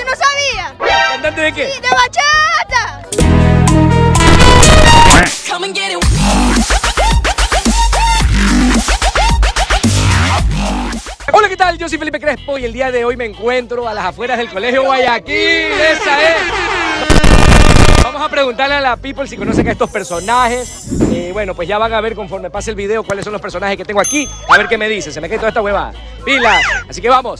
¿no sabía? ¿Cantante de qué? Sí, de bachata. Hola, ¿qué tal? Yo soy Felipe Crespo y el día de hoy me encuentro a las afueras del Colegio Guayaquil. ¡Esa es! Vamos a preguntarle a la people si conocen a estos personajes. Bueno, pues ya van a ver conforme pase el video cuáles son los personajes que tengo aquí. A ver qué me dicen. Se me cae toda esta huevada. ¡Pilas! Así que vamos.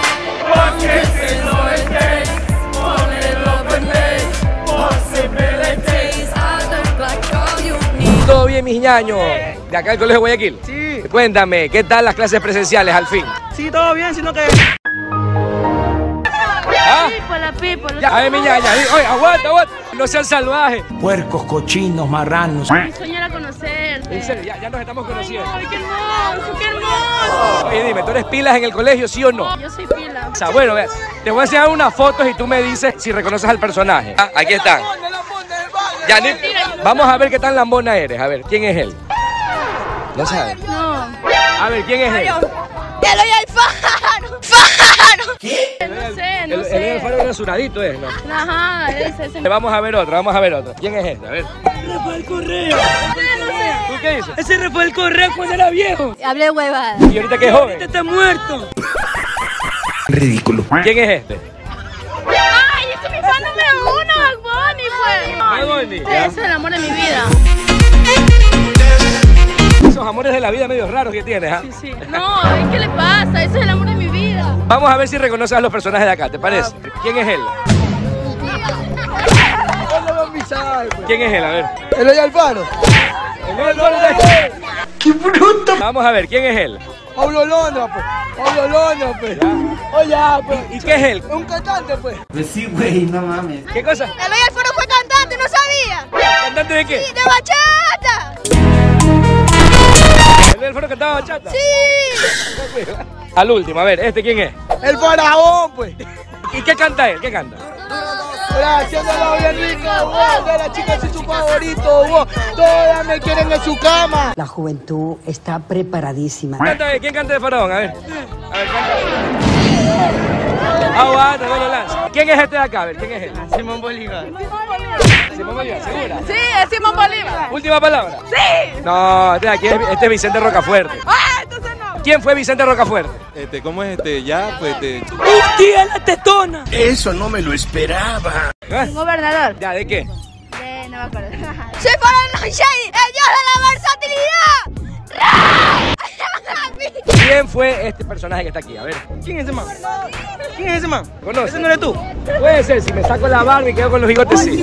¿Todo bien, mis ñaños? ¿De acá del Colegio Guayaquil? Sí. Cuéntame, ¿qué tal las clases presenciales al fin? Sí, todo bien, sino que... ¿Ah? La people. Ya, a ver, mi ñaña. Oye, aguanta. No sean salvajes. Puercos, cochinos, marranos. Mi sueño era conocerte. En serio, ya nos estamos conociendo. Ay, qué hermoso, qué hermoso. Oye, dime, ¿tú eres pilas en el colegio, sí o no? Yo soy pila. O sea, bueno, ve, te voy a enseñar unas fotos y tú me dices si reconoces al personaje. Ah, aquí están. Ya, vamos a ver qué tan lambona eres. A ver, ¿quién es él? ¿No sabes? No. A ver, ¿quién es él? ¡Eloy Alfaro! ¡Faro! ¿Qué? No sé, no sé. El faro rasuradito es, ¿no? Ajá, ese. Vamos a ver otro. ¿Quién es este? A ver. Rafael Correa. ¿Tú qué dices? Ese es Rafael Correa cuando era viejo. Hablé huevada. ¿Y ahorita qué joven? Este está muerto. Ridículo. ¿Quién es este? ¡Ay, ese es mi fan número uno, Bad Bunny, pues! Bad Bunny, Ese ya. es el amor de mi vida. Esos amores de la vida medio raros que tienes, ¿ah? Sí. No, ¿qué le pasa? Ese es el amor de mi vida. Vamos a ver si reconoces a los personajes de acá, ¿te parece? ¿Quién es él? ¿Quién es él? A ver. Eloy Alfaro. ¡Qué bruto! Vamos a ver, ¿quién es él? Pablo Londra, pues. Pablo Londra, pues. Oye, pues. ¿Y qué es él? Un cantante, pues. Pues sí, güey, no mames. ¿Qué cosa? Eloy Alfaro fue cantante, ¿no sabía? ¿Cantante de qué? Sí, de bachata. ¿El faro cantaba bachata? Sí. Al último, a ver, ¿este quién es? El faraón, pues. ¿Y qué canta él? ¿Qué canta? Haciéndolo bien rico, wow, de la chica es su favorito, wow. Todas me quieren en su cama. La juventud está preparadísima. ¿Quién canta de faraón? A ver, canta. Aguanta, no lo lanza. ¿Quién es este de acá? A ver, ¿quién es él? Simón Bolívar. Simón Bolívar, ¿segura? Sí, es Simón Bolívar. ¿Última palabra? Sí. No, este de aquí es Vicente Rocafuerte. Ah, entonces no. ¿Quién fue Vicente Rocafuerte? ¿Cómo es Ya, pues, ¡Un día la tetona! Eso no me lo esperaba. ¿Eh? Gobernador. ¿Ya de qué? No me acuerdo. Soy Faraón Shady, el dios de la versatilidad. ¿Quién fue este personaje que está aquí? A ver. ¿Quién es ese man? ¿Quién es ese man? ¿Conoces? ¿Ese no eres tú? Puede ser, si me saco la barba y quedo con los bigotes, sí.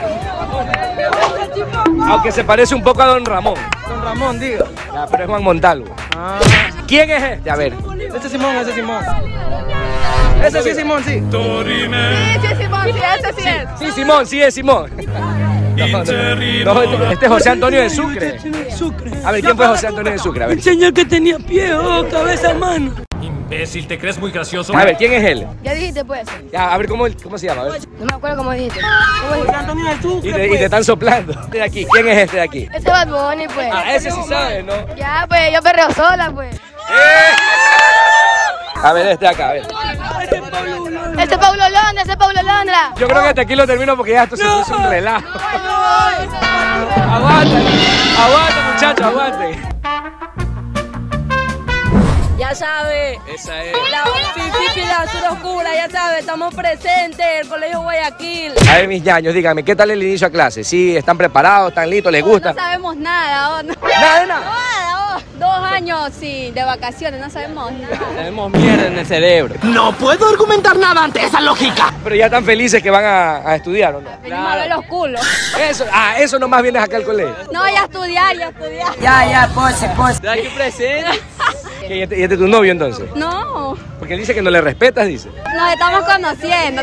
Aunque se parece un poco a Don Ramón. Don Ramón, diga. Ya, pero es Juan Montalvo. Ah. ¿Quién es este? A ver. Ese Simón. Ese sí es Simón, sí. Sí, Simón, sí, ese sí es. Sí, Simón, sí es Simón. No, este es José Antonio de Sucre. A ver, ¿quién fue José Antonio de Sucre? A ver. El señor que tenía pie, cabeza, mano. Imbécil, ¿te crees muy gracioso? A ver, ¿quién es él? Ya dijiste, pues. Ya, a ver, ¿cómo se llama? A ver. No me acuerdo cómo dijiste. José Antonio de Sucre, Y te están soplando. Este de aquí. ¿Quién es este de aquí? Ese es Bad Bunny, pues. Ah, ese sí sabe, ¿no? Ya, pues, yo perreo sola, pues. A ver, este de acá, a ver. Ese es Paulo Londra. Yo creo que hasta aquí lo termino porque ya esto se puso un relajo. Aguanta, muchachos, aguante. Ya sabe, Esa es. la Fifi, la azul oscura, ya sabe, estamos presentes, el Colegio Guayaquil. A ver, mis ñaños, díganme, ¿qué tal el inicio a clase? ¿Sí? ¿Están preparados? ¿Están listos? ¿Les gusta? No sabemos nada, Nada de nada. 2 años, sí, de vacaciones, no sabemos nada. Tenemos mierda en el cerebro. No puedo argumentar nada ante esa lógica. Pero ya están felices que van a estudiar, ¿o no? Venimos a ver los culos. Eso nomás vienes acá al colegio. No, ya estudiar. Ya, pose. De aquí presente. ¿Y este es tu novio entonces? No, Porque él dice que no le respetas, dice. nos estamos conociendo.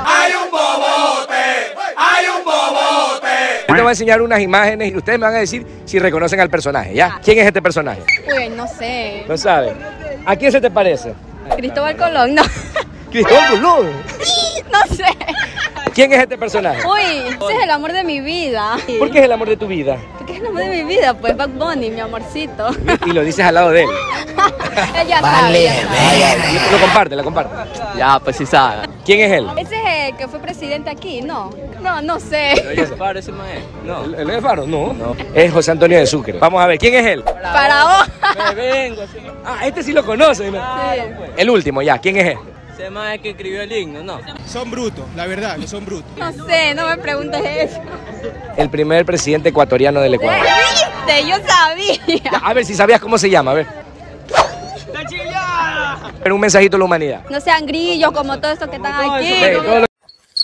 Yo te voy a enseñar unas imágenes y ustedes me van a decir si reconocen al personaje, ¿ya? ¿Quién es este personaje? Uy, no sé. No saben. ¿A quién se te parece? Cristóbal Colón, no. Cristóbal Colón. No sé. ¿Quién es este personaje? Uy, ese es el amor de mi vida. ¿Por qué es el amor de tu vida? Porque es El nombre de mi vida, pues Bad Bunny, mi amorcito. Y lo dices al lado de él. Ella sabe. Lo comparte, lo comparte. Ya, pues sí sabe. ¿Quién es él? Ese es el que fue presidente aquí, ¿no? No sé. Faro, ese no es. No. ¿El de Faro? No. Es José Antonio de Sucre. Vamos a ver, ¿quién es él? Para vos. Me vengo, así. Ah, este sí lo conoce. ¿No? El último, ya. ¿Quién es él? Ese más es que escribió el himno, ¿no? Son brutos, la verdad, que son brutos. No sé, no me preguntes eso. El primer presidente ecuatoriano del Ecuador. ¿Viste? Yo sabía. Ya, a ver si sabías cómo se llama, a ver. Pero un mensajito a la humanidad. No sean grillos como todos estos que están aquí. Ve, todo lo-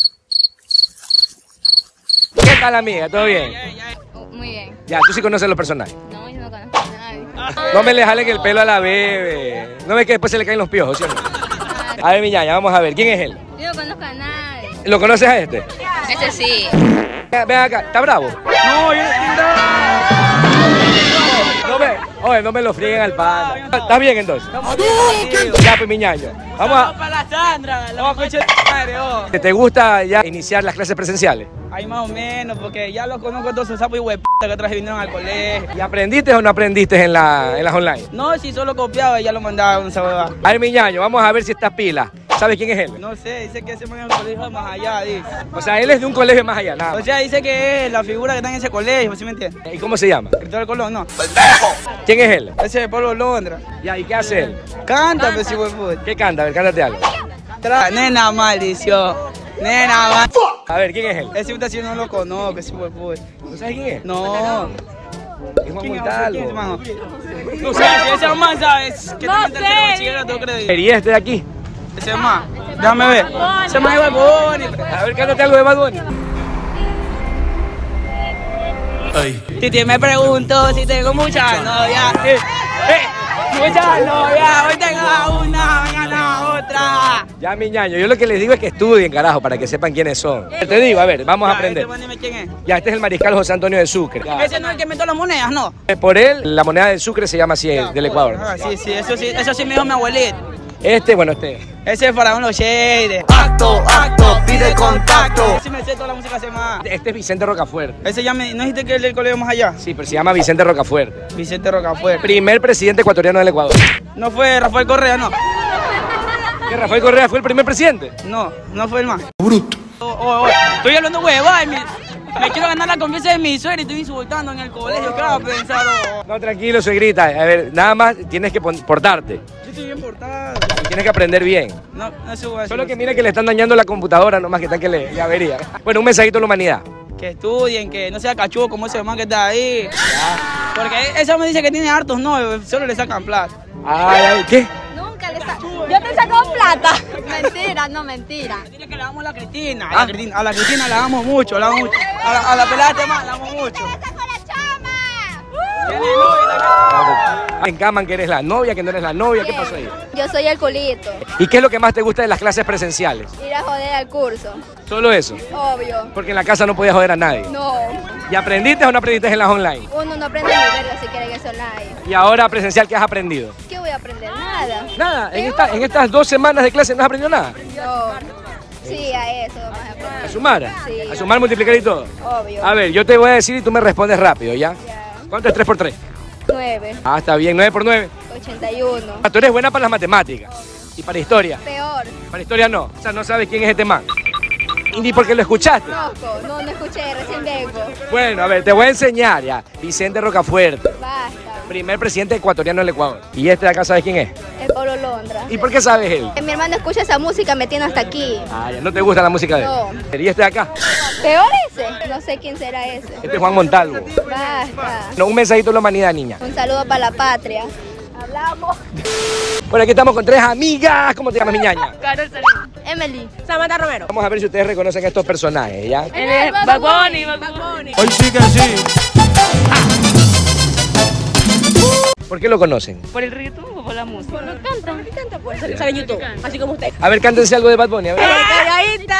¿Qué tal, amiga? ¿Todo bien? Muy bien. Ya, tú sí conoces los personajes. No, yo no conozco a nadie. No me le jalen el pelo a la bebé. No ves que después se le caen los piojos, ¿sí o no? A ver, mi ñaña, vamos a ver. ¿Quién es él? Yo no conozco a nadie. ¿Lo conoces a este? Ese sí. Ven acá, ¿está bravo? No, yo No me lo frieguen al pan. ¿Estás bien entonces? Ya, pues, mi ñaño. Vamos a... Para la Sandra, la coche de madre, oh. ¿Te gusta ya iniciar las clases presenciales? Ahí más o menos, porque ya los conozco todos esos sapos y hueputas que atrás vinieron al colegio. ¿Y aprendiste o no aprendiste en las online? No, si solo copiaba y ya lo mandaba a esa hueva. A ver, mi ñaño, vamos a ver si estás pila. ¿Sabes quién es él? No sé, dice que ese man en el colegio más allá, dice. O sea, él es de un colegio más allá, nada O más. sea, dice que es la figura que está en ese colegio, ¿sí me entiendes? ¿Y cómo se llama? Cristóbal Colón, no. ¿Quién es él? Ese es Pablo Londra. Ya, ¿y qué hace él? Canta, pues, si hueputa. ¿Qué canta? A ver, cántate algo. Nena maldición. Nena mal. A ver, ¿quién es él? Ese puta sí no lo conozco, ese hueputa. ¿No sabes quién es? No. Es Juan ¿Quién es Montalvo. hermano? No O sé. sea, si ese man sabes que No te metes en sé. el bachillerato, crédito. ¿Y este de aquí? Ese man, déjame ver. Ese man es huevón. A ver, cántate algo de Bad Bunny. Titi me pregunto si tengo muchas novias. Muchas novias, hoy tengo una, mañana otra. Ya, mi ñaño, yo lo que les digo es que estudien, carajo, para que sepan quiénes son. Te digo, a ver, vamos a aprender. Este man, dime quién es. Ya, este es el mariscal José Antonio de Sucre. Ya. Ese no es el que metió las monedas, ¿no? Por él, la moneda del Sucre se llama así, del Ecuador. Ah, sí, eso sí me dijo mi abuelita. Este, bueno, este. Ese es Faraón Los Shades. Acto, pide contacto. Ese me sé toda la música hace más. Este es Vicente Rocafuerte. Ese ya me, ¿no dijiste que es del colegio más allá? Sí, pero se llama Vicente Rocafuerte. Vicente Rocafuerte. Primer presidente ecuatoriano del Ecuador. No fue Rafael Correa, no. ¿Que Rafael Correa fue el primer presidente? No, no fue el más. Bruto. Estoy hablando hueva. Me quiero ganar la confianza de mi suegra y estoy insultando en el colegio. ¿Qué vas a pensar? No, tranquilo, suegrita. A ver, nada más tienes que portarte. Yo estoy bien portado. Y tienes que aprender bien. No, no subo eso. Solo que mira que le están dañando la computadora, nomás que están que le avería. Bueno, un mensajito a la humanidad. Que estudien, que no sea cachudo como ese man que está ahí. Porque ese me dice que tiene hartos novios, solo le sacan plata. Ay, ¿qué? Nunca le saco. Yo te saco plata. Mentira, no mentira. Dile que le damos a la Cristina. A la Cristina la amo mucho, la amo mucho. A la pelada de más la amo mucho. Tiene novia, Encaman que eres la novia, que no eres la novia. ¿Qué pasó ahí? Yo soy el culito. ¿Y qué es lo que más te gusta de las clases presenciales? Ir a joder al curso. Solo eso. Obvio. Porque en la casa no podías joder a nadie. No. ¿Y aprendiste o no aprendiste en las online? Uno no aprende ni verga si quiere que son online. Y ahora presencial, ¿qué has aprendido? ¿Qué voy a aprender? Nada. Nada, en estas 2 semanas de clase no has aprendido nada. No. Sí, a eso vamos a aprender. ¿A sumar? Sí. ¿A sumar, multiplicar y todo? Obvio. A ver, yo te voy a decir y tú me respondes rápido, ¿ya? Ya. ¿Cuánto es 3 por 3? 9. Ah, está bien, 9 por 9. 81. Ah, tú eres buena para las matemáticas. ¿Y para historia? Peor. Para historia no. O sea, no sabes quién es este man. Y ni porque lo escuchaste. Conozco. No escuché, recién vengo. Bueno, a ver, te voy a enseñar ya. Vicente Rocafuerte, Basta. primer presidente ecuatoriano del Ecuador. ¿Y este de acá sabes quién es? El Pablo Londra. ¿Y por qué sabes él? Mi hermano escucha esa música, me tiene hasta aquí. Ah, ya, ¿no te gusta la música de él? No. ¿Y este de acá? ¿Peor ese? No sé quién será ese. Este es Juan Montalvo. Basta. No, un mensajito a la humanidad, niña. Un saludo para la patria. Hablamos. Bueno, aquí estamos con 3 amigas. ¿Cómo te llamas, mi ñaña? Carol Emily. Samantha Romero. Vamos a ver si ustedes reconocen a estos personajes, ¿ya? Él es Bad Bunny, Bad Bunny. Hoy sí que sí. ¿Por qué lo conocen? ¿Por el reggaetón o por la música? No canta. Me canta, pues. Sale en YouTube, así como usted. A ver, cántense algo de Bad Bunny, a ver. Calladita.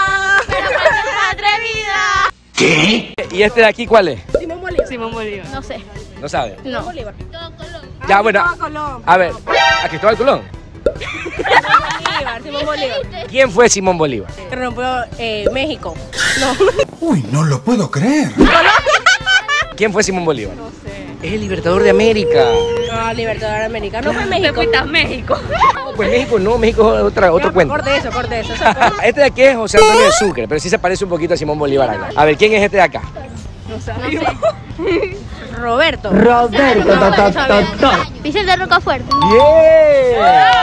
Atrevida. ¿Qué? ¿Y este de aquí cuál es? Simón Bolívar. Simón Bolívar. No sé. No sabe. No. Bolívar. Ya, bueno. A ver, ¿a Cristóbal Colón? Bolívar, Simón Bolívar. ¿Quién fue Simón Bolívar? Que rompió México. No. Uy, no lo puedo creer. ¿Quién fue Simón Bolívar? No sé. Es el libertador de América. No, Libertador americano. No fue México. México. Pues México no, México es otro cuento. Corte eso. Este de aquí es José Antonio de Sucre, pero sí se parece un poquito a Simón Bolívar acá. A ver, ¿quién es este de acá? No sé. Roberto. Vicente de Rocafuerte. ¡Bien!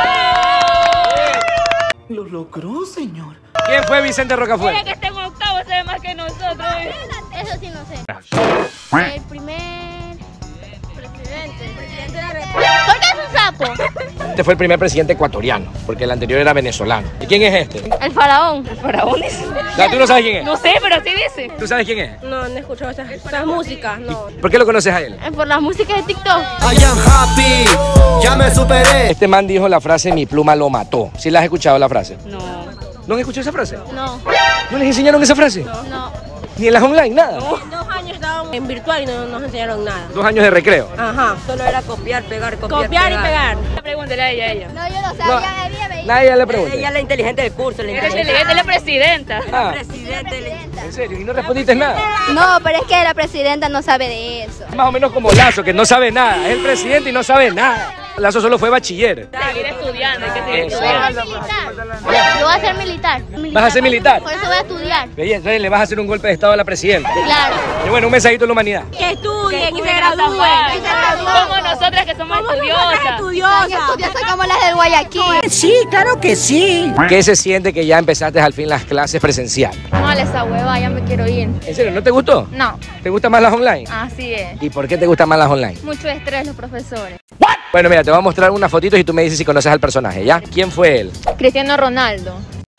Lo logró, señor. ¿Quién fue Vicente Rocafuerte? Mira que está en octavo, sabe más que nosotros. Eso sí no sé. El primer presidente de la República. ¿Por qué es un sapo? Este fue el primer presidente ecuatoriano, porque el anterior era venezolano. ¿Y quién es este? El faraón. ¿El faraón es? No, tú no sabes quién es. No sé, pero sí dice. ¿Tú sabes quién es? No he escuchado esas músicas, no. ¿Por qué lo conoces a él? Por las músicas de TikTok. I am happy, ya me superé. Este man dijo la frase mi pluma lo mató. ¿Sí la has escuchado la frase? No. ¿No han escuchado esa frase? No. ¿No les enseñaron esa frase? No. ¿Ni en las online? Nada. 2 años estábamos en virtual y no nos enseñaron nada. 2 años de recreo. Ajá. Solo era copiar, pegar, Copiar y pegar. Pregúntele a ella. No, yo no sabía. Nadie le pregunta. Ella es la inteligente del curso, la inteligente. Es la presidenta. Ah, Presidente. ¿en serio? ¿Y no respondiste nada? No, pero es que la presidenta no sabe de eso. Más o menos como Lazo, que no sabe nada. Es el presidente y no sabe nada. Lazo solo fue bachiller. Seguir estudiando, hay que seguir Eso. estudiando. Yo voy a ser militar. ¿Vas a ser militar? Por eso voy a estudiar. Oye, entonces le vas a hacer un golpe de estado a la presidenta. Claro. Y bueno, un mensajito a la humanidad. Que estudien y se gradúen. Como nosotras que somos estudiosas. Estudiosas como las del Guayaquil. Sí, claro que sí. ¿Qué se siente que ya empezaste al fin las clases presenciales? No, esa hueva, ya me quiero ir. ¿En serio? ¿No te gustó? No, ¿Te gustan más las online? así es. ¿Y por qué te gustan más las online? Mucho estrés los profesores. Bueno, mira, te voy a mostrar unas fotitos y tú me dices si conoces al personaje, ¿ya? ¿Quién fue él? Cristiano Ronaldo,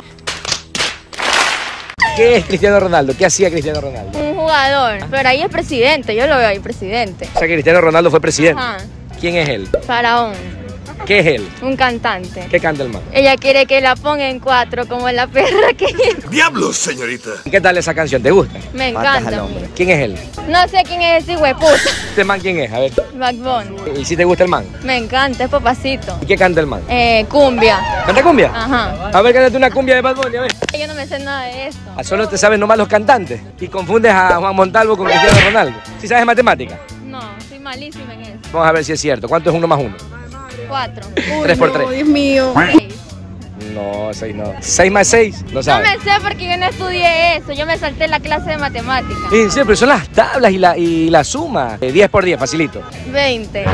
¿Qué es Cristiano Ronaldo? ¿Qué hacía Cristiano Ronaldo? un jugador, pero ahí es presidente, yo lo veo ahí presidente. O sea, que Cristiano Ronaldo fue presidente. Ajá, ¿Quién es él? faraón, ¿Qué es él? un cantante. ¿Qué canta el man? Ella quiere que la ponga en 4 como la perra que es. ¡Diablos, señorita! ¿Y qué tal esa canción? ¿Te gusta? Me encanta. ¿Quién es él? No sé quién es ese hueputa. ¿Este man quién es? A ver. Bad Bunny. ¿Y si te gusta el man? Me encanta, es papacito. ¿Y qué canta el man? Cumbia. ¿Canta cumbia? Ajá. A ver, cántate una cumbia de Bad Bunny, a ver. Yo no me sé nada de esto. Solo te sabes nomás los cantantes y confundes a Juan Montalvo con Cristiano Ronaldo. ¿Sí sabes matemática? No, soy malísima en eso. Vamos a ver si es cierto. ¿Cuánto es 1 más 1? 4. 3 por 3. Dios mío. 6. No, 6 no. 6 más 6, no No sabes. me sé porque yo no estudié eso, yo me salté la clase de matemáticas. En serio, pero son las tablas y la suma. 10 por 10, facilito. 20.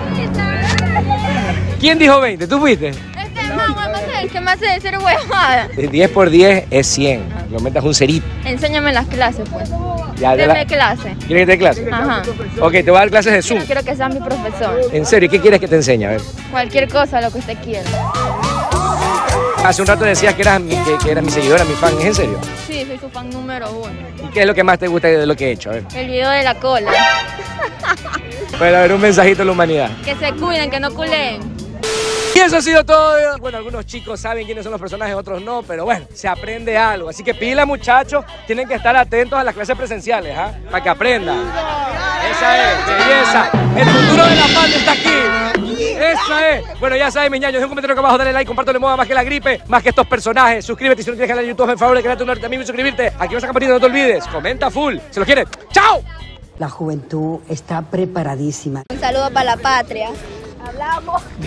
¿Quién dijo 20? ¿Tú fuiste? Este man, el que me hace decir huevada. 10 por 10 es 100. Lo metas un cerito. Enséñame las clases, pues. Ya, Deme clase. ¿Quieres que te dé clase? Ajá. Ok, te voy a dar clases de Zoom. Quiero que seas mi profesor. En serio, ¿y qué quieres que te enseñe? A ver. Cualquier cosa, lo que usted quiera. Hace un rato decías que eras mi seguidora, mi fan. ¿Es en serio? Sí, soy su fan número 1. ¿Y qué es lo que más te gusta de lo que he hecho? A ver. El video de la cola. Bueno, a ver, un mensajito a la humanidad. Que se cuiden, que no culeen. Y eso ha sido todo. Bueno, algunos chicos saben quiénes son los personajes, otros no, pero bueno, se aprende algo. Así que pila, muchachos, tienen que estar atentos a las clases presenciales, ¿ah? Para que aprendan. Esa es, belleza. El futuro de la patria está aquí. Esa es. Bueno, ya saben, mis ñaños, dejen un comentario acá abajo, dale like, compártelo, moda más que la gripe, más que estos personajes. Suscríbete si no tienes canal de YouTube, por favor, créate un like también y suscribirte. Activa esa campanita, no te olvides. Comenta full. ¿Se los quieren? ¡Chao! La juventud está preparadísima. Un saludo para la patria. Hablamos.